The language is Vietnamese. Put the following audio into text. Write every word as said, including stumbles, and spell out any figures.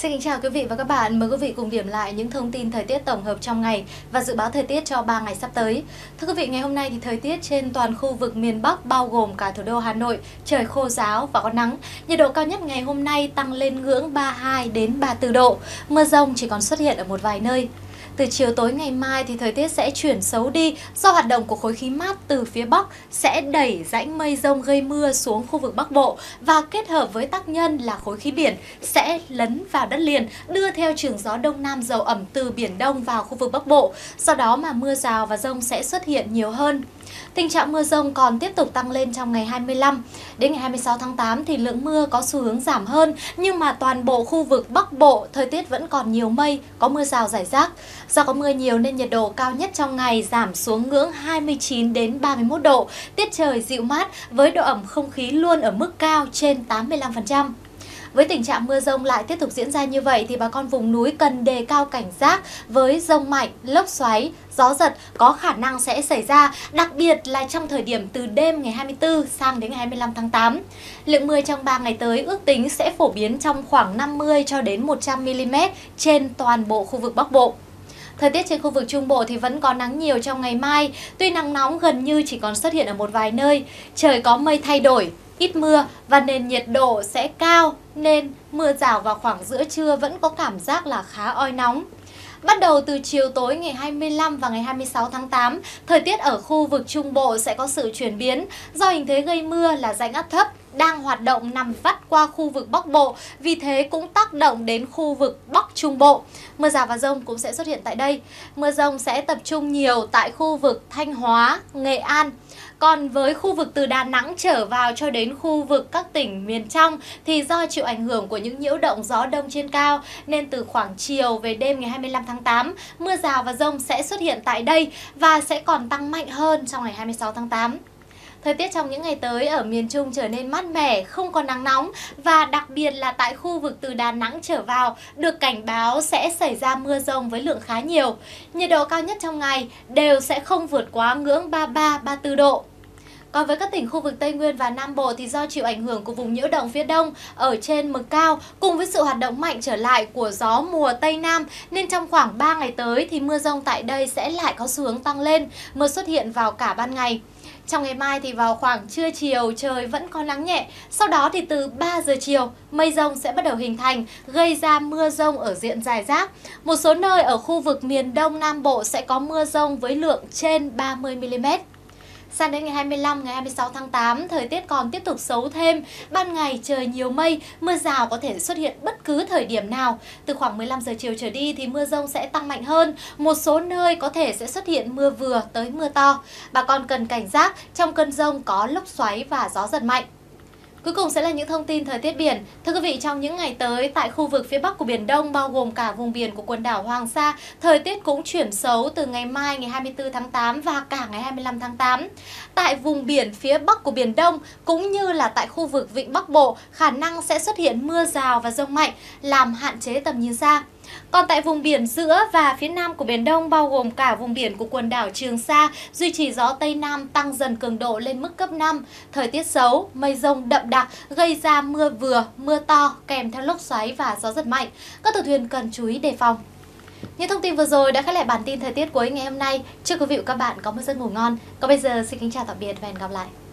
Xin kính chào quý vị và các bạn. Mời quý vị cùng điểm lại những thông tin thời tiết tổng hợp trong ngày và dự báo thời tiết cho ba ngày sắp tới. Thưa quý vị, ngày hôm nay thì thời tiết trên toàn khu vực miền Bắc bao gồm cả thủ đô Hà Nội trời khô ráo và có nắng. Nhiệt độ cao nhất ngày hôm nay tăng lên ngưỡng ba mươi hai đến ba mươi tư độ. Mưa rông chỉ còn xuất hiện ở một vài nơi. Từ chiều tối ngày mai thì thời tiết sẽ chuyển xấu đi do hoạt động của khối khí mát từ phía Bắc sẽ đẩy rãnh mây rông gây mưa xuống khu vực Bắc Bộ và kết hợp với tác nhân là khối khí biển sẽ lấn vào đất liền, đưa theo trường gió Đông Nam dầu ẩm từ Biển Đông vào khu vực Bắc Bộ. Do đó mà mưa rào và dông sẽ xuất hiện nhiều hơn. Tình trạng mưa rông còn tiếp tục tăng lên trong ngày hai mươi lăm. Đến ngày hai mươi sáu tháng tám thì lượng mưa có xu hướng giảm hơn, nhưng mà toàn bộ khu vực Bắc Bộ thời tiết vẫn còn nhiều mây, có mưa rào rải rác. Do có mưa nhiều nên nhiệt độ cao nhất trong ngày giảm xuống ngưỡng hai mươi chín đến ba mươi mốt độ. Tiết trời dịu mát với độ ẩm không khí luôn ở mức cao trên tám mươi lăm phần trăm. Với tình trạng mưa rông lại tiếp tục diễn ra như vậy thì bà con vùng núi cần đề cao cảnh giác với dông mạnh, lốc xoáy, gió giật có khả năng sẽ xảy ra, đặc biệt là trong thời điểm từ đêm ngày hai mươi tư sang đến ngày hai mươi lăm tháng tám. Lượng mưa trong ba ngày tới ước tính sẽ phổ biến trong khoảng năm mươi cho đến một trăm mi li mét trên toàn bộ khu vực Bắc Bộ. Thời tiết trên khu vực Trung Bộ thì vẫn có nắng nhiều trong ngày mai, tuy nắng nóng gần như chỉ còn xuất hiện ở một vài nơi. Trời có mây thay đổi, ít mưa và nền nhiệt độ sẽ cao nên mưa rào vào khoảng giữa trưa vẫn có cảm giác là khá oi nóng. Bắt đầu từ chiều tối ngày hai mươi lăm và ngày hai mươi sáu tháng tám, thời tiết ở khu vực Trung Bộ sẽ có sự chuyển biến do hình thế gây mưa là rãnh áp thấp đang hoạt động nằm vắt qua khu vực Bắc Bộ, vì thế cũng tác động đến khu vực Bắc Trung Bộ. Mưa rào và dông cũng sẽ xuất hiện tại đây. Mưa dông sẽ tập trung nhiều tại khu vực Thanh Hóa, Nghệ An. Còn với khu vực từ Đà Nẵng trở vào cho đến khu vực các tỉnh miền trong thì do chịu ảnh hưởng của những nhiễu động gió đông trên cao nên từ khoảng chiều về đêm ngày hai mươi lăm tháng tám, mưa rào và dông sẽ xuất hiện tại đây và sẽ còn tăng mạnh hơn trong ngày hai mươi sáu tháng tám. Thời tiết trong những ngày tới ở miền Trung trở nên mát mẻ, không còn nắng nóng và đặc biệt là tại khu vực từ Đà Nẵng trở vào được cảnh báo sẽ xảy ra mưa rông với lượng khá nhiều. Nhiệt độ cao nhất trong ngày đều sẽ không vượt quá ngưỡng ba mươi ba đến ba mươi tư độ. Còn với các tỉnh khu vực Tây Nguyên và Nam Bộ thì do chịu ảnh hưởng của vùng nhiễu động phía đông ở trên mực cao cùng với sự hoạt động mạnh trở lại của gió mùa Tây Nam nên trong khoảng ba ngày tới thì mưa rông tại đây sẽ lại có xu hướng tăng lên, mưa xuất hiện vào cả ban ngày. Trong ngày mai thì vào khoảng trưa chiều trời vẫn có nắng nhẹ, sau đó thì từ ba giờ chiều mây rông sẽ bắt đầu hình thành, gây ra mưa rông ở diện rải rác. Một số nơi ở khu vực miền Đông Nam Bộ sẽ có mưa rông với lượng trên ba mươi mi li mét. Sang đến ngày hai mươi lăm, ngày hai mươi sáu tháng tám, thời tiết còn tiếp tục xấu thêm. Ban ngày trời nhiều mây, mưa rào có thể xuất hiện bất cứ thời điểm nào. Từ khoảng mười lăm giờ chiều trở đi thì mưa rông sẽ tăng mạnh hơn. Một số nơi có thể sẽ xuất hiện mưa vừa tới mưa to. Bà con cần cảnh giác, trong cơn rông có lốc xoáy và gió giật mạnh. Cuối cùng sẽ là những thông tin thời tiết biển. Thưa quý vị, trong những ngày tới, tại khu vực phía Bắc của Biển Đông, bao gồm cả vùng biển của quần đảo Hoàng Sa, thời tiết cũng chuyển xấu từ ngày mai ngày hai mươi tư tháng tám và cả ngày hai mươi lăm tháng tám. Tại vùng biển phía Bắc của Biển Đông, cũng như là tại khu vực Vịnh Bắc Bộ, khả năng sẽ xuất hiện mưa rào và dông mạnh, làm hạn chế tầm nhìn xa. Còn tại vùng biển giữa và phía nam của Biển Đông, bao gồm cả vùng biển của quần đảo Trường Sa, duy trì gió Tây Nam tăng dần cường độ lên mức cấp năm. Thời tiết xấu, mây rông đậm đặc, gây ra mưa vừa, mưa to, kèm theo lốc xoáy và gió giật mạnh. Các tàu thuyền cần chú ý đề phòng. Những thông tin vừa rồi đã khép lại bản tin thời tiết cuối ngày hôm nay. Chúc quý vị và các bạn có một giấc ngủ ngon. Còn bây giờ xin kính chào tạm biệt và hẹn gặp lại.